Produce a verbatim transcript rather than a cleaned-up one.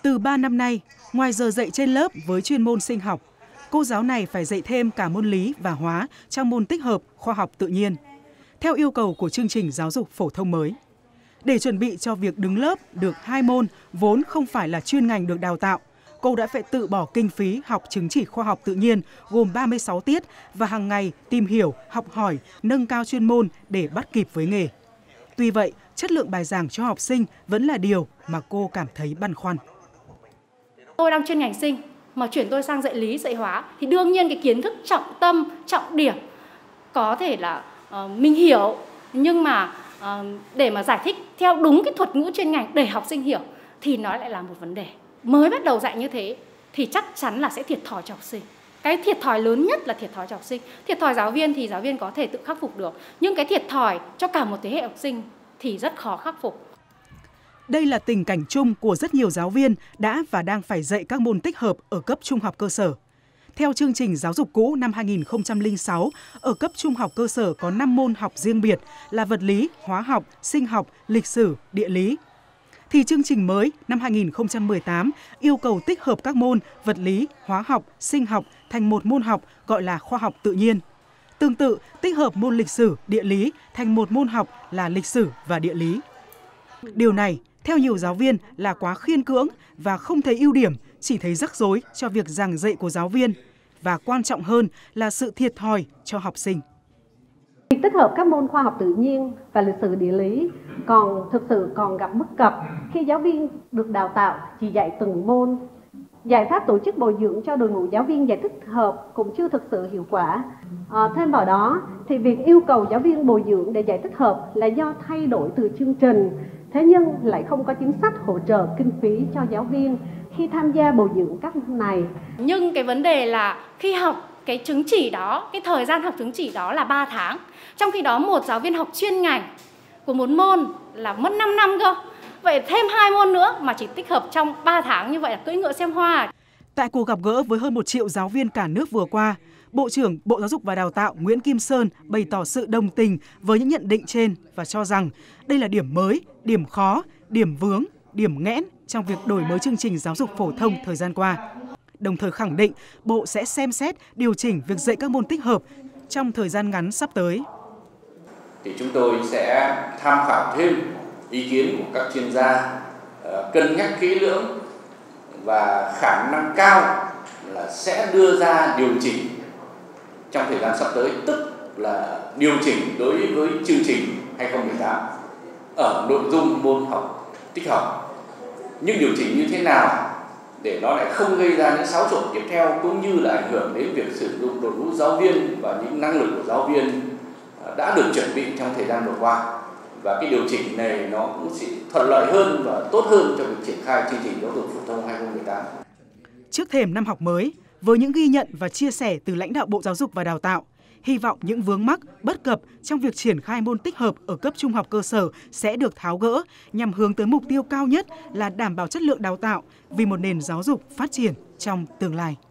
Từ ba năm nay, ngoài giờ dạy trên lớp với chuyên môn sinh học, cô giáo này phải dạy thêm cả môn lý và hóa trong môn tích hợp khoa học tự nhiên, theo yêu cầu của chương trình giáo dục phổ thông mới. Để chuẩn bị cho việc đứng lớp được hai môn vốn không phải là chuyên ngành được đào tạo, cô đã phải tự bỏ kinh phí học chứng chỉ khoa học tự nhiên gồm ba mươi sáu tiết và hàng ngày tìm hiểu, học hỏi, nâng cao chuyên môn để bắt kịp với nghề. Tuy vậy, chất lượng bài giảng cho học sinh vẫn là điều mà cô cảm thấy băn khoăn. Tôi đang chuyên ngành sinh mà chuyển tôi sang dạy lý, dạy hóa thì đương nhiên cái kiến thức trọng tâm, trọng điểm có thể là uh, mình hiểu, nhưng mà uh, để mà giải thích theo đúng cái thuật ngữ chuyên ngành để học sinh hiểu thì nó lại là một vấn đề. Mới bắt đầu dạy như thế thì chắc chắn là sẽ thiệt thòi cho học sinh. Cái thiệt thòi lớn nhất là thiệt thòi cho học sinh. Thiệt thòi giáo viên thì giáo viên có thể tự khắc phục được, nhưng cái thiệt thòi cho cả một thế hệ học sinh thì rất khó khắc phục. Đây là tình cảnh chung của rất nhiều giáo viên đã và đang phải dạy các môn tích hợp ở cấp trung học cơ sở. Theo chương trình giáo dục cũ năm hai nghìn không trăm lẻ sáu, ở cấp trung học cơ sở có năm môn học riêng biệt là vật lý, hóa học, sinh học, lịch sử, địa lý. Thì chương trình mới năm hai nghìn không trăm mười tám yêu cầu tích hợp các môn vật lý, hóa học, sinh học thành một môn học gọi là khoa học tự nhiên. Tương tự, tích hợp môn lịch sử, địa lý thành một môn học là lịch sử và địa lý. Điều này, theo nhiều giáo viên là quá khiên cưỡng và không thấy ưu điểm, chỉ thấy rắc rối cho việc giảng dạy của giáo viên. Và quan trọng hơn là sự thiệt thòi cho học sinh. Việc tích hợp các môn khoa học tự nhiên và lịch sử địa lý còn thực sự còn gặp bất cập khi giáo viên được đào tạo chỉ dạy từng môn. Giải pháp tổ chức bồi dưỡng cho đội ngũ giáo viên dạy tích hợp cũng chưa thực sự hiệu quả. À, thêm vào đó thì việc yêu cầu giáo viên bồi dưỡng để dạy tích hợp là do thay đổi từ chương trình, thế nhưng lại không có chính sách hỗ trợ kinh phí cho giáo viên khi tham gia bồi dưỡng các môn này. Nhưng cái vấn đề là khi học cái chứng chỉ đó, cái thời gian học chứng chỉ đó là ba tháng. Trong khi đó một giáo viên học chuyên ngành của một môn là mất năm năm cơ. Vậy thêm hai môn nữa mà chỉ tích hợp trong ba tháng, như vậy là cưỡi ngựa xem hoa. Tại cuộc gặp gỡ với hơn một triệu giáo viên cả nước vừa qua, Bộ trưởng Bộ Giáo dục và Đào tạo Nguyễn Kim Sơn bày tỏ sự đồng tình với những nhận định trên và cho rằng đây là điểm mới, điểm khó, điểm vướng, điểm nghẽn trong việc đổi mới chương trình giáo dục phổ thông thời gian qua. Đồng thời khẳng định Bộ sẽ xem xét điều chỉnh việc dạy các môn tích hợp trong thời gian ngắn sắp tới. Thì chúng tôi sẽ tham khảo thêm ý kiến của các chuyên gia, cân nhắc kỹ lưỡng và khả năng cao là sẽ đưa ra điều chỉnh trong thời gian sắp tới, tức là điều chỉnh đối với chương trình hai không một tám ở nội dung môn học tích hợp. Nhưng điều chỉnh như thế nào để nó lại không gây ra những xáo trộn tiếp theo, cũng như là ảnh hưởng đến việc sử dụng đội ngũ giáo viên và những năng lực của giáo viên đã được chuẩn bị trong thời gian vừa qua. Và cái điều chỉnh này nó cũng sẽ thuận lợi hơn và tốt hơn cho việc triển khai chương trình giáo dục phổ thông hai không một tám. Trước thềm năm học mới, với những ghi nhận và chia sẻ từ lãnh đạo Bộ Giáo dục và Đào tạo, hy vọng những vướng mắc, bất cập trong việc triển khai môn tích hợp ở cấp trung học cơ sở sẽ được tháo gỡ nhằm hướng tới mục tiêu cao nhất là đảm bảo chất lượng đào tạo vì một nền giáo dục phát triển trong tương lai.